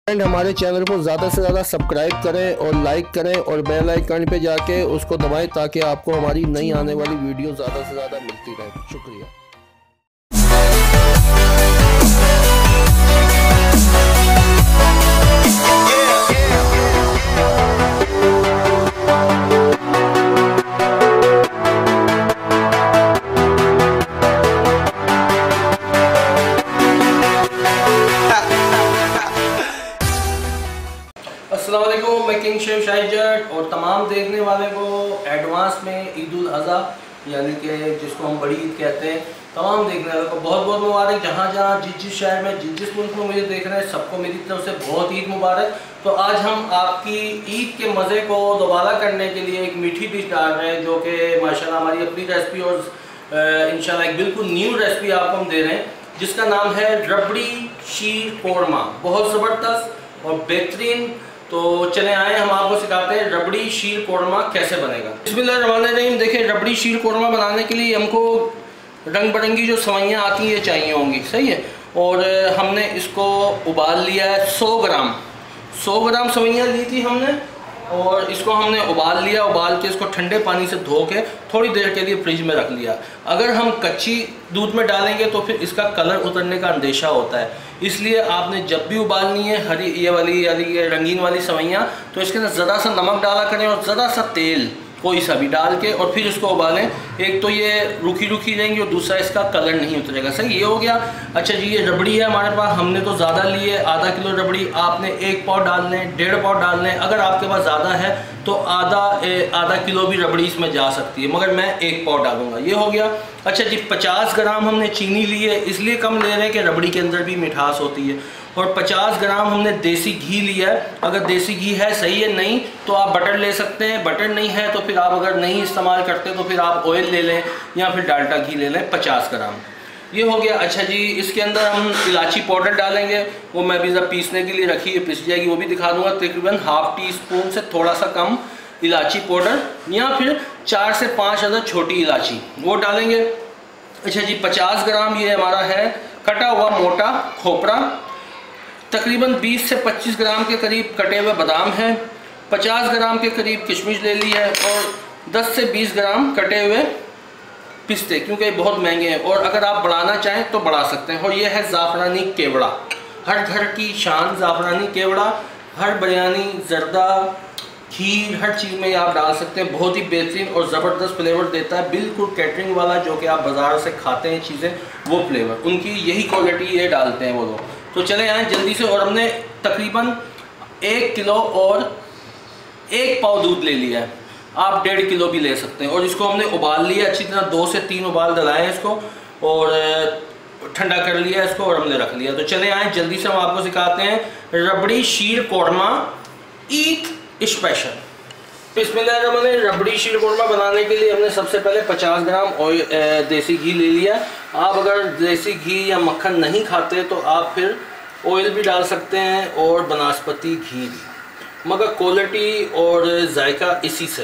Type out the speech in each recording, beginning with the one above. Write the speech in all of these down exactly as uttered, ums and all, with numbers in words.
And हमारे channel को ज़्यादा से ज़्यादा सब्सक्राइब करें और लाइक करें और बेल आइकन पे जाके उसको दबाएं ताकि आपको हमारी नई आने वाली वीडियो ज़्यादा से ज़्यादा मिलती रहे। शुक्रिया। अस्सलाम वालेकुम, मैं किंग शेफ शाहिद जट और तमाम देखने वाले को एडवांस में ईद उल अज़हा यानी कि जिसको हम बड़ी ईद कहते हैं, तमाम देखने वालों को बहुत बहुत मुबारक। जहाँ जहाँ जिस जिस शहर में जिस जिस मुल्क में मुझे देख रहे हैं सबको मेरी तरफ से बहुत ईद मुबारक। तो आज हम आपकी ईद के मज़े को दोबारा करने के लिए एक मीठी डिश डाल रहे हैं जो कि माशाल्लाह हमारी अपनी रेसिपी और इंशाल्लाह एक बिल्कुल न्यू रेसिपी आपको हम दे रहे हैं जिसका नाम है रबड़ी शीर कोरमा। बहुत ज़बरदस्त और बेहतरीन। तो चले आए हम आपको सिखाते हैं रबड़ी शीर कोरमा कैसे बनेगा। बिस्मिल्लाहिर्रहमानिर्रहीम। देखिए, रबड़ी शीर कोरमा बनाने के लिए हमको रंग बिरंगी जो सवैयाँ आती हैं ये चाहिए होंगी, सही है। और हमने इसको उबाल लिया है सौ ग्राम सौ ग्राम सवैयाँ ली थी हमने और इसको हमने उबाल लिया। उबाल के इसको ठंडे पानी से धो के थोड़ी देर के लिए फ्रिज में रख लिया। अगर हम कच्ची दूध में डालेंगे तो फिर इसका कलर उतरने का अंदेशा होता है, इसलिए आपने जब भी उबालनी है हरी ये वाली यानी ये रंगीन वाली सवैयाँ तो इसके अंदर ज़रा सा नमक डाला करें और ज़रा सा तेल कोई सा भी डाल के और फिर इसको उबालें। एक तो ये रूखी रूखी रहेंगी और दूसरा इसका कलर नहीं उतरेगा। सही, ये हो गया। अच्छा जी, ये रबड़ी है हमारे पास, हमने तो ज़्यादा ली है, आधा किलो रबड़ी। आपने एक पाव डाल लें, डेढ़ पाव डाल लें। अगर आपके पास ज़्यादा है तो आधा आधा किलो भी रबड़ी इसमें जा सकती है, मगर मैं एक पाव डालूंगा। ये हो गया। अच्छा जी, पचास ग्राम हमने चीनी ली है, इसलिए कम ले रहे हैं कि रबड़ी के अंदर भी मिठास होती है। और पचास ग्राम हमने देसी घी लिया है। अगर देसी घी है सही है, नहीं तो आप बटर ले सकते हैं। बटर नहीं है तो फिर आप अगर नहीं इस्तेमाल करते तो फिर आप ऑयल ले लें या फिर डाल्डा घी ले लें पचास ग्राम। ये हो गया। अच्छा जी, इसके अंदर हम इलायची पाउडर डालेंगे, वो मैं भी जब पीसने के लिए रखी है, पिस जाएगी, वो भी दिखा दूंगा। तकरीबन हाफ टी स्पून से थोड़ा सा कम इलायची पाउडर या फिर चार से पाँच अदद छोटी इलायची वो डालेंगे। अच्छा जी, पचास ग्राम ये हमारा है कटा हुआ मोटा खोपरा। तकरीबन बीस से पच्चीस ग्राम के करीब कटे हुए बादाम हैं। पचास ग्राम के करीब किशमिश ले ली है और दस से बीस ग्राम कटे हुए पिस्ते, क्योंकि ये बहुत महंगे हैं और अगर आप बढ़ाना चाहें तो बढ़ा सकते हैं। और ये है ज़ाफ़रानी केवड़ा, हर घर की शान ज़ाफ़रानी केवड़ा। हर बिरयानी, जर्दा, खीर, हर चीज़ में आप डाल सकते हैं। बहुत ही बेहतरीन और ज़बरदस्त फ्लेवर देता है, बिल्कुल कैटरिंग वाला जो कि आप बाज़ार से खाते हैं चीज़ें वो फ्लेवर, उनकी यही क्वालिटी ये डालते हैं वो लोग। तो चले आए जल्दी से। और हमने तकरीबन एक किलो और एक पाव दूध ले लिया है, आप डेढ़ किलो भी ले सकते हैं। और इसको हमने उबाल लिया अच्छी तरह, दो से तीन उबाल डलाए हैं इसको और ठंडा कर लिया इसको और हमने रख लिया। तो चले आए जल्दी से, हम आपको सिखाते हैं रबड़ी शीर कोरमा ईद स्पेशल। बिस्मिल्लाहिर्रहमानिर्रहीम। रबड़ी शीर कोरमा बनाने के लिए हमने सबसे पहले पचास ग्राम ऑयल देसी घी ले लिया। आप अगर देसी घी या मक्खन नहीं खाते तो आप फिर ऑयल भी डाल सकते हैं और बनास्पति घी भी, मगर क्वालिटी और जायका इसी से।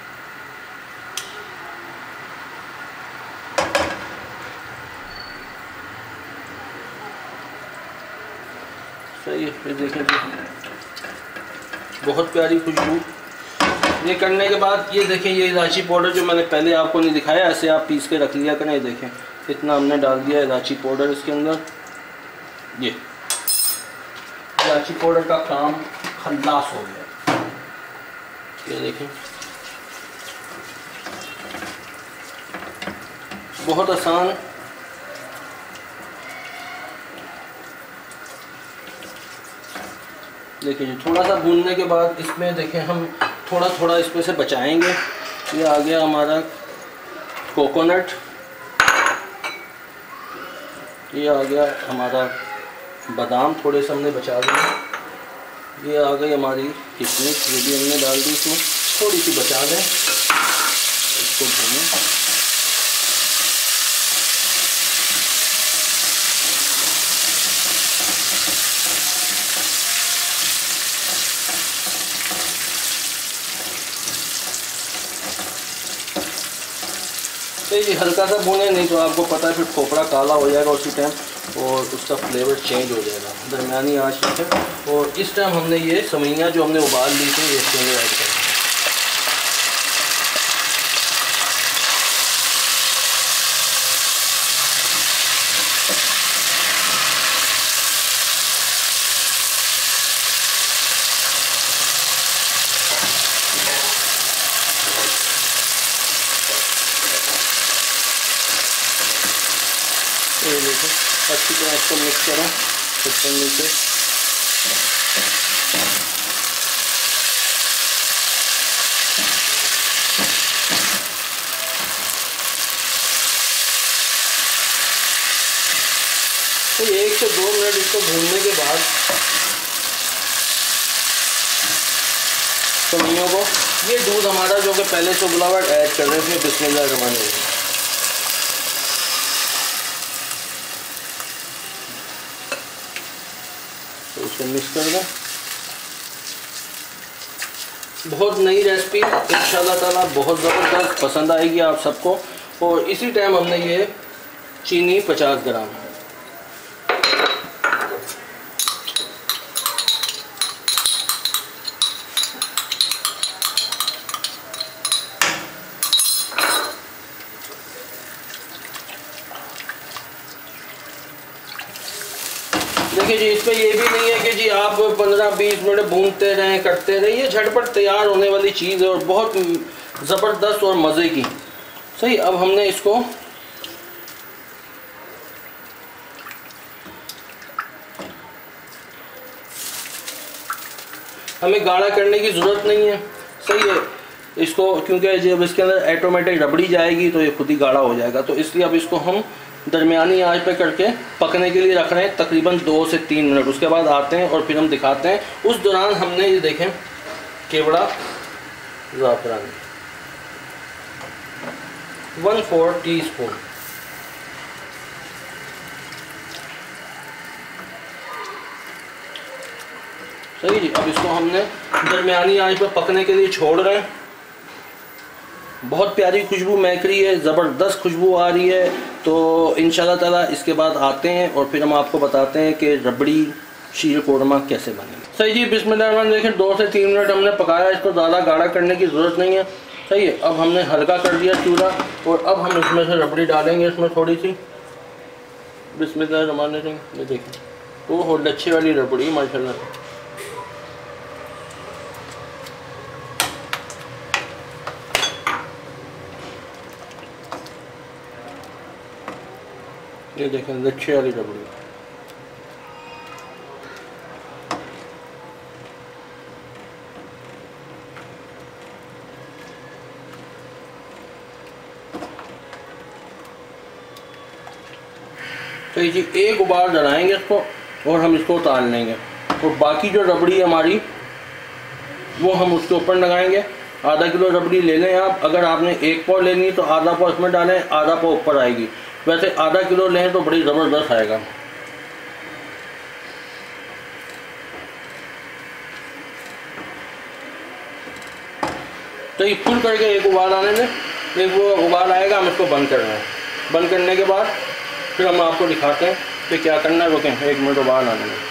सही है, फिर देखें बहुत प्यारी खुशबू। ये करने के बाद ये देखें, ये इलायची पाउडर जो मैंने पहले आपको नहीं दिखाया, ऐसे आप पीस के रख लिया करें। ये देखें इतना हमने डाल दिया इलायची पाउडर इसके अंदर। ये इलायची पाउडर का काम खल्लास हो गया। ये देखें बहुत आसान। देखिए थोड़ा सा भूनने के बाद इसमें देखें हम थोड़ा थोड़ा इसमें से बचाएंगे। ये आ गया हमारा कोकोनट, ये आ गया हमारा बादाम, थोड़े से हमने बचा दिए। ये आ गई हमारी किशमिश, ये भी हमने डाल दी इसमें, थोड़ी सी बचा दें। इसको भूनें। तो ये हल्का सा भूने, नहीं तो आपको पता है फिर खोपड़ा काला हो जाएगा उसी टाइम। और उसका फ्लेवर चेंज हो जाएगा। दरमियानी आंच रखें और इस टाइम हमने ये सेवइयां जो हमने उबाल ली थी ये इसके अंदर ऐड करें। ये देखो अच्छी तरह इसको मिक्स करें चिकन नीचे। तो एक से दो मिनट इसको भूनने के बाद सेवइयों को ये दूध हमारा जो कि पहले से उबला हुआ ऐड कर रहे हैं इसमें बिस्मिल्लाह रहमान रहीम। तो इसको मिक्स कर दें। बहुत नई रेसिपी इंशाल्लाह ताला बहुत ज़बरदस्त पसंद आएगी आप सबको। और इसी टाइम हमने ये चीनी पचास ग्राम देखिए जी, इस पर ये भी नहीं है कि जी आप पंद्रह बीस मिनट भूनते रहें करते रहें, ये झटपट तैयार होने वाली चीज़ है और बहुत ज़बरदस्त और मज़े की। सही, अब हमने इसको हमें गाढ़ा करने की ज़रूरत नहीं है। सही है, इसको क्योंकि जब इसके अंदर ऑटोमेटिक रबड़ी जाएगी तो ये खुद ही गाढ़ा हो जाएगा। तो इसलिए अब इसको हम दरमियानी आंच पे करके पकने के लिए रख रहे हैं तकरीबन दो से तीन मिनट। उसके बाद आते हैं और फिर हम दिखाते हैं। उस दौरान हमने ये देखें केवड़ा ज़ाफ़रान वन फोर टी स्पून, सही जी। अब इसको हमने दरमियानी आंच पे पकने के लिए छोड़ रहे हैं। बहुत प्यारी खुशबू महक रही है, ज़बरदस्त खुशबू आ रही है। तो इंशाल्लाह ताला इसके बाद आते हैं और फिर हम आपको बताते हैं कि रबड़ी शीर कोरमा कैसे बनेगी। सही जी, बिस्मिल्लाह। देखें दो से तीन मिनट हमने पकाया, इसको ज़्यादा गाढ़ा करने की ज़रूरत नहीं है। सही है, अब हमने हल्का कर दिया चूल्हा और अब हम इसमें से रबड़ी डालेंगे इसमें थोड़ी सी। बिस्मिल्लाह रहमान रहीम। ये देखें, वो हो लच्छे वाली रबड़ी माशाल्लाह। ये देखें लच्छे वाली रबड़ी। तो ये जी एक उबाल डलाएंगे इसको और हम इसको उतार लेंगे और बाकी जो रबड़ी हमारी वो हम उसके ऊपर लगाएंगे। आधा किलो रबड़ी ले लें आप। अगर आपने एक पाव लेनी है तो आधा पाव इसमें डालें, आधा पाव ऊपर आएगी। वैसे आधा किलो लें तो बड़ी ज़बरदस्त आएगा। तो ये फुल करके एक उबाल आने दें। एक वो उबाल आएगा, हम इसको बंद करना है। बंद करने के बाद फिर हम आपको दिखाते हैं कि क्या करना है। रुकें एक मिनट, उबाल आने दें।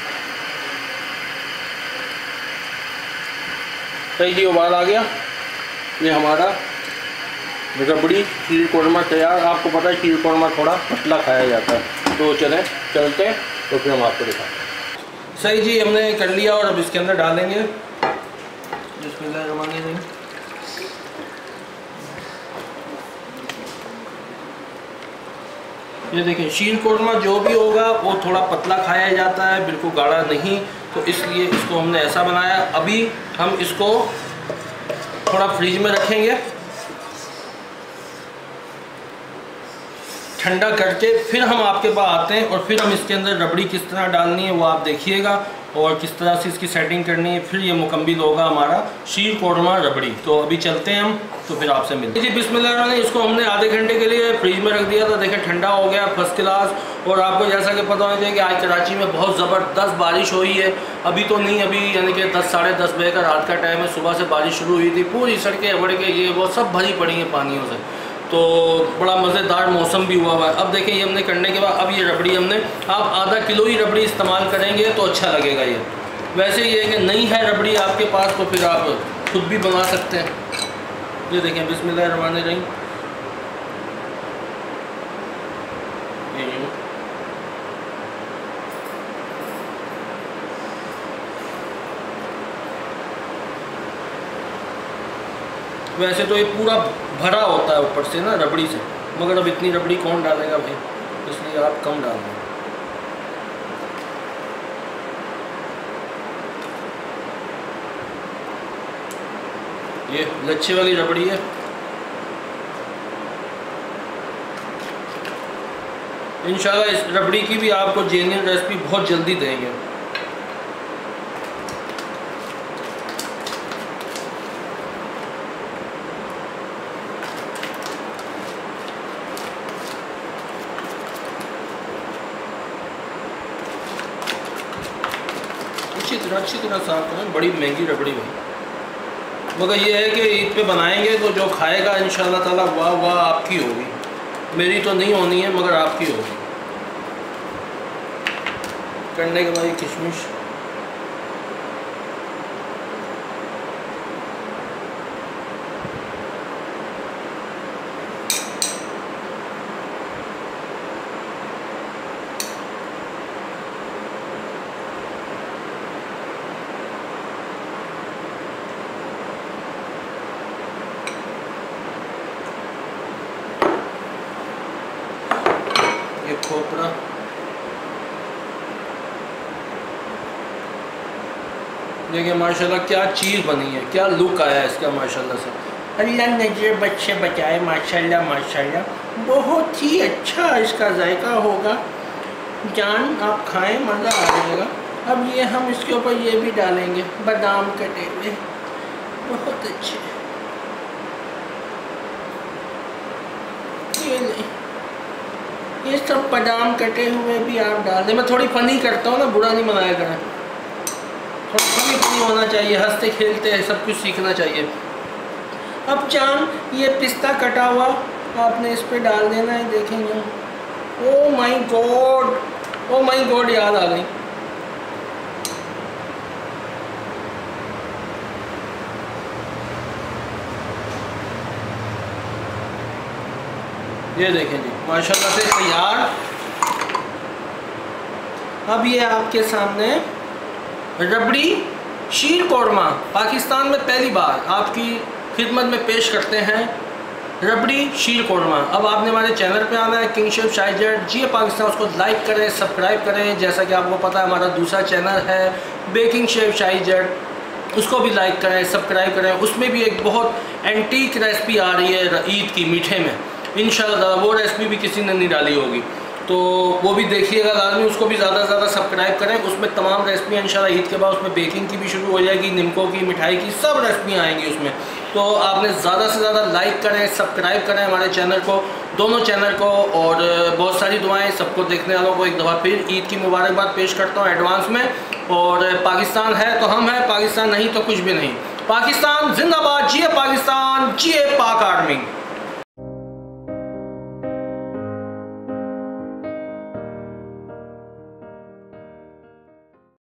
सही जी, उबाल आ गया। ये हमारा रबड़ी शीर कोरमा तैयार। आपको पता है शीर कोरमा थोड़ा पतला खाया जाता है। तो चलें चलते हैं तो फिर हम आपको दिखाते हैं। सही जी, हमने कर लिया और अब इसके अंदर डालेंगे बिस्मिल्लाह रहमान रहीम। ये देखिए, शीर कोरमा जो भी होगा वो थोड़ा पतला खाया जाता है, बिल्कुल गाढ़ा नहीं। तो इसलिए इसको हमने ऐसा बनाया। अभी हम इसको थोड़ा फ्रिज में रखेंगे ठंडा करके, फिर हम आपके पास आते हैं और फिर हम इसके अंदर रबड़ी किस तरह डालनी है वो आप देखिएगा और किस तरह से इसकी सेटिंग करनी है। फिर ये मुकम्मल होगा हमारा शीर कोरमा रबड़ी। तो अभी चलते हैं हम, तो फिर आपसे मिलते हैं। जी बिस्मिल्लाह। इसको हमने आधे घंटे के लिए फ्रिज में रख दिया था। देखें ठंडा हो गया फर्स्ट क्लास। और आपको जैसा कि पता होना चाहिए कि आज कराची में बहुत ज़बरदस्त बारिश हुई है। अभी तो नहीं, अभी यानी कि दस साढ़े दस बजे का रात का टाइम है। सुबह से बारिश शुरू हुई थी, पूरी सड़कें अबड़ के ये वो सब भरी पड़ी हैं पानियों से। तो बड़ा मज़ेदार मौसम भी हुआ हुआ है। अब देखिए ये हमने करने के बाद अब ये रबड़ी हमने, आप आधा किलो ही रबड़ी इस्तेमाल करेंगे तो अच्छा लगेगा। ये वैसे ये कि नहीं है रबड़ी आपके पास तो फिर आप खुद भी बना सकते हैं। ये देखें बिस्मिल्लाहिर्रहमानिर्रहीम, ये यूँ वैसे तो ये पूरा भरा होता है ऊपर से ना रबड़ी से, मगर अब इतनी रबड़ी कौन डालेगा भाई, इसलिए आप कम डाल दें। ये लच्छे वाली रबड़ी है। इंशाल्लाह इस रबड़ी की भी आपको जेन्युइन रेसिपी बहुत जल्दी देंगे। अच्छी तरह अच्छी तरह साफ करें, बड़ी महंगी रबड़ी भाई, मगर ये है कि ईद पे बनाएंगे तो जो खाएगा इंशाल्लाह ताला वाह वाह आपकी होगी। मेरी तो नहीं होनी है मगर आपकी होगी। करने के बाद ये किशमिश, ये खोपरा, देखिए माशाल्लाह क्या चीज़ बनी है, क्या लुक आया है इसका माशाल्लाह से। अल्लाह नजर बच्चे बचाए, माशाल्लाह माशाल्लाह, बहुत ही अच्छा इसका जायका होगा जान, आप खाएं मज़ा आ जाएगा। अब ये हम इसके ऊपर ये भी डालेंगे बादाम कटे हुए, बहुत अच्छे। ये नहीं, ये सब बादाम कटे हुए भी आप डाल दें। मैं थोड़ी फनी करता हूँ ना, बुरा नहीं मनाया करें, थोड़ा फनी फनी होना चाहिए, हंसते खेलते हैं, सब कुछ सीखना चाहिए। अब जान ये पिस्ता कटा हुआ आपने इस पे डाल देना है, देखेंगे। Oh my God, oh my God, याद आ गई। ये देखें जी माशाल्लाह से तैयार। अब ये आपके सामने रबड़ी शीर कोरमा पाकिस्तान में पहली बार आपकी खिदमत में पेश करते हैं, रबड़ी शीर कोरमा। अब आपने हमारे चैनल पे आना है, किंग शेफ शाही जट जी पाकिस्तान, उसको लाइक करें, सब्सक्राइब करें। जैसा कि आपको पता है हमारा दूसरा चैनल है बेकिंग शेफ शाही जट, उसको भी लाइक करें, सब्सक्राइब करें। उसमें भी एक बहुत एंटीक रेसिपी आ रही है ईद की मीठे में, इंशाल्लाह वो रेसिपी भी किसी ने नहीं डाली होगी, तो वो भी देखिएगा लाजमी, उसको भी ज़्यादा से ज़्यादा सब्सक्राइब करें। उसमें तमाम रेसिपी इंशाल्लाह ईद के बाद उसमें बेकिंग की भी शुरू हो जाएगी, निमकों की, मिठाई की, सब रेसिपियाँ आएंगी उसमें। तो आपने ज़्यादा से ज़्यादा लाइक करें, सब्सक्राइब करें हमारे चैनल को, दोनों चैनल को, और बहुत सारी दुआएं सबको देखने वालों को एक दफ़ा फिर ईद की मुबारकबाद पेश करता हूँ एडवांस में। और पाकिस्तान है तो हम हैं, पाकिस्तान नहीं तो कुछ भी नहीं। पाकिस्तान जिंदाबाद, जिए पाकिस्तान, जिए पाक आर्मी।